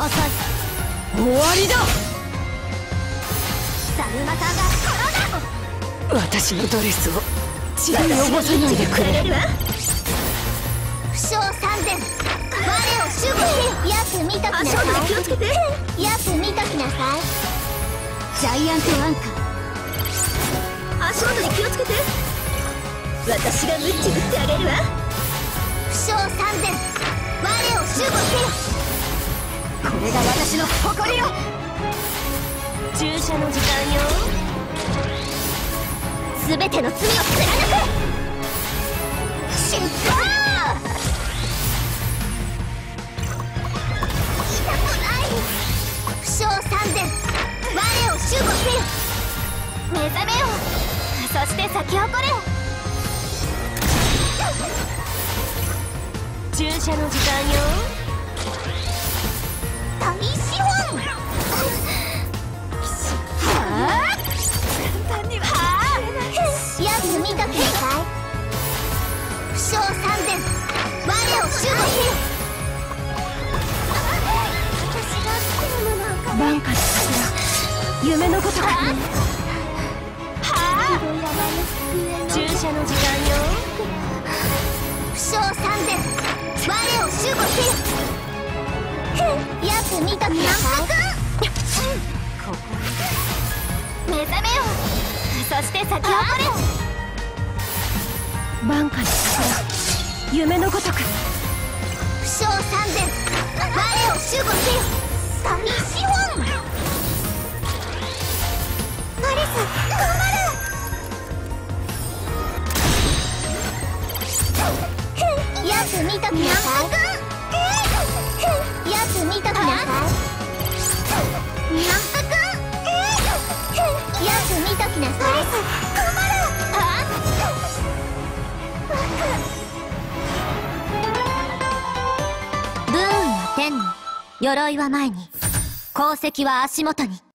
浅い。終わりだ。だるまさんが転んだ。私のドレスを血で汚さないでくれ。 負傷3000、我を守護せよ。やつ見ときなさい。気をつけて。やつ見ときなさい。 ジャイアントアンカー。 足元に気をつけて。私がムッチ打ってあげるわ。負傷3000、我を守護せよ。 これが私の誇りよ。 注射の時間よ。すべての罪を貫く。出発。痛くない。負傷3000、我を守護せよ。目覚めよ。そして咲き誇れ。注射の時間よ。大資本。簡単にはやつ見ときなさい。負傷3000、我を守護せよ。私が好きなものをバンカの桜、夢のごとく。 注射の時間よ。負傷3000、我を守護せよ。やつ見ときなさい。目覚めよ。そして咲き誇れ。 バンカの桜、夢のごとく。 負傷3000、我を守護せよ。大資本。アリス、頑張る。やつ見ときなさい。やつ見ときなさい。にゃんぷくん。やつ見ときなさい。頑張る。ブーンは天に、鎧は前に、鉱石は足元に。